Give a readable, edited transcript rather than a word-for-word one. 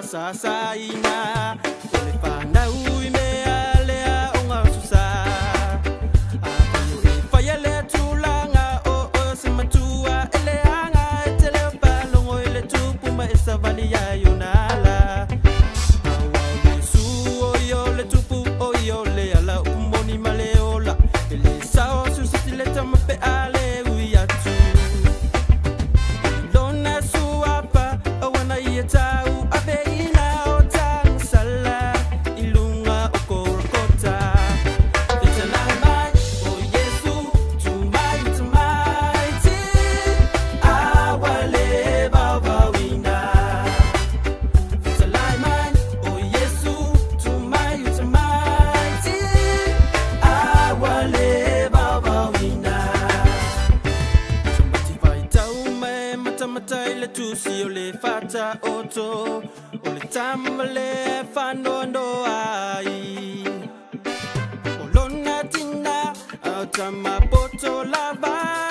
sasaina ole panau mea lea onga susa e fayale tulanga o se matua eleanga tele palongo ele tupu ma esavali ya yonala Yesu o yo le tupu o yo le ala umoni maleola ele sao susitile tamape ale uyatu dona suapa wana yetau abeina o tang sala ilunga okorkota Vitalai o Yesu tumai ti awale bawina Vitalai o Yesu tumai ti awale bawina Mata ile tusi ole fata oto ole tamale fanondo ai olona tina tama poto lava